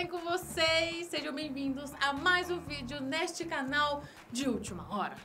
bem com vocês? Sejam bem-vindos a mais um vídeo neste canal de última hora.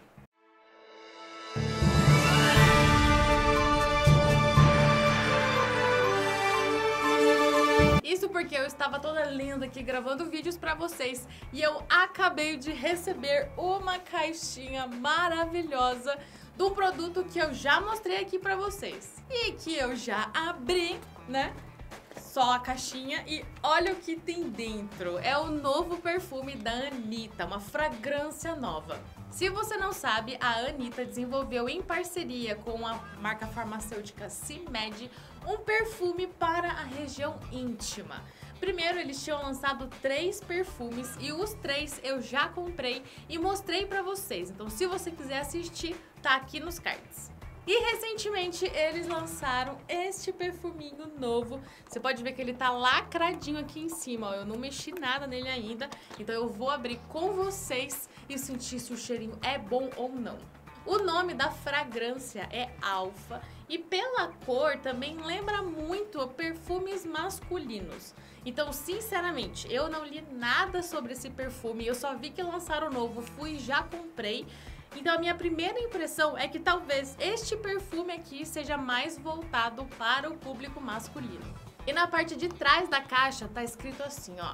Isso porque eu estava toda linda aqui gravando vídeos pra vocês e eu acabei de receber uma caixinha maravilhosa de um produto que eu já mostrei aqui pra vocês e que eu já abri, né? Só a caixinha e olha o que tem dentro. É o novo perfume da Anitta, uma fragrância nova. Se você não sabe, a Anitta desenvolveu em parceria com a marca farmacêutica CIMED um perfume para a região íntima. Primeiro, eles tinham lançado 3 perfumes e os 3 eu já comprei e mostrei pra vocês. Então, se você quiser assistir, tá aqui nos cards. E recentemente eles lançaram este perfuminho novo. Você pode ver que ele tá lacradinho aqui em cima, ó. Eu não mexi nada nele ainda, então eu vou abrir com vocês e sentir se o cheirinho é bom ou não. O nome da fragrância é Alfa e pela cor também lembra muito perfumes masculinos. Então, sinceramente, eu não li nada sobre esse perfume, eu só vi que lançaram o novo, fui e já comprei. Então a minha primeira impressão é que talvez este perfume aqui seja mais voltado para o público masculino. E na parte de trás da caixa tá escrito assim, ó.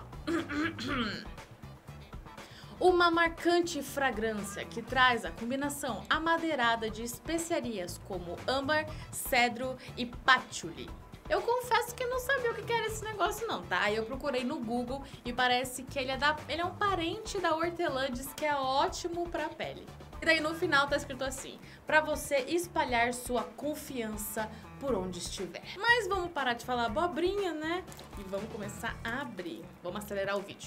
Uma marcante fragrância que traz a combinação amadeirada de especiarias como âmbar, cedro e patchouli. Eu confesso que não sabia o que era esse negócio não, tá? Aí eu procurei no Google e parece que ele é um parente da hortelã, diz que é ótimo pra pele. E daí no final tá escrito assim, pra você espalhar sua confiança por onde estiver. Mas vamos parar de falar abobrinha, né? E vamos começar a abrir. Vamos acelerar o vídeo.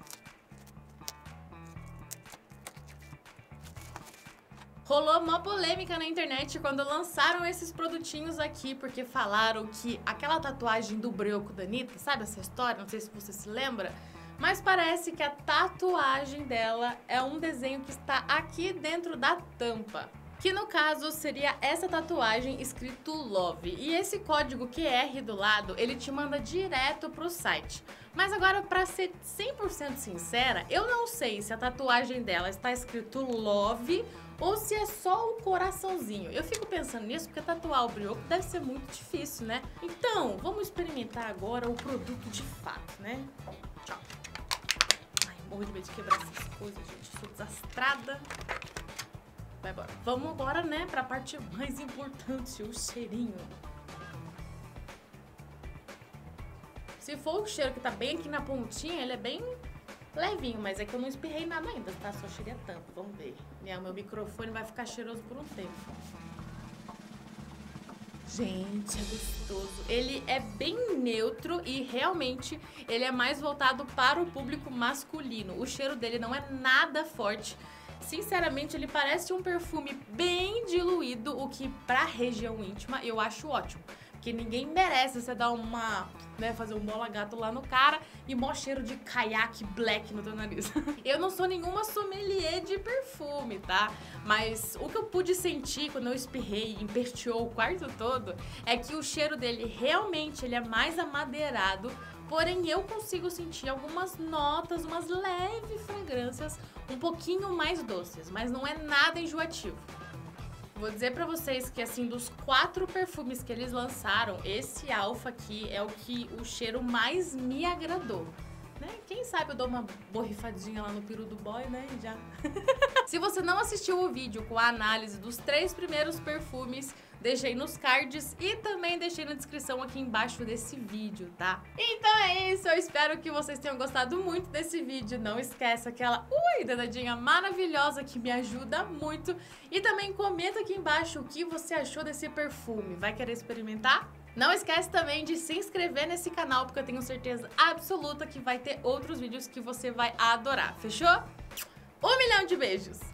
Rolou uma polêmica na internet quando lançaram esses produtinhos aqui, porque falaram que aquela tatuagem do brioco da Anitta, sabe essa história? Não sei se você se lembra, mas parece que a tatuagem dela é um desenho que está aqui dentro da tampa. Que no caso seria essa tatuagem escrito Love. E esse código QR do lado, ele te manda direto pro site. Mas agora, pra ser 100% sincera, eu não sei se a tatuagem dela está escrito Love ou se é só o coraçãozinho. Eu fico pensando nisso porque tatuar o brioco deve ser muito difícil, né? Então, vamos experimentar agora o produto de fato, né? Tchau. Ai, morro de medo de quebrar essas coisas, gente. Eu sou desastrada. Vai embora. Vamos agora, né, pra parte mais importante, o cheirinho. Se for o cheiro que tá bem aqui na pontinha, ele é bem levinho, mas é que eu não espirrei nada ainda, tá? Só cheirei a tampa, vamos ver. Meu microfone vai ficar cheiroso por um tempo. Gente, é gostoso. Ele é bem neutro e realmente ele é mais voltado para o público masculino. O cheiro dele não é nada forte. Sinceramente, ele parece um perfume bem diluído, o que pra região íntima eu acho ótimo. Porque ninguém merece você dar uma, né, fazer um bola gato lá no cara e mó cheiro de caiaque black no teu nariz. Eu não sou nenhuma sommelier de perfume, tá? Mas o que eu pude sentir quando eu espirrei e emperteou o quarto todo é que o cheiro dele realmente ele é mais amadeirado. Porém, eu consigo sentir algumas notas, umas leves fragrâncias um pouquinho mais doces, mas não é nada enjoativo. Vou dizer pra vocês que, assim, dos 4 perfumes que eles lançaram, esse Alfa aqui é o cheiro mais me agradou. Né? Quem sabe eu dou uma borrifadinha lá no peru do boy, né? Já. Se você não assistiu o vídeo com a análise dos 3 primeiros perfumes, deixei nos cards e também deixei na descrição aqui embaixo desse vídeo, tá? Então é isso, eu espero que vocês tenham gostado muito desse vídeo. Não esqueça aquela dedadinha maravilhosa que me ajuda muito. E também comenta aqui embaixo o que você achou desse perfume. Vai querer experimentar? Não esquece também de se inscrever nesse canal, porque eu tenho certeza absoluta que vai ter outros vídeos que você vai adorar. Fechou? 1 milhão de beijos!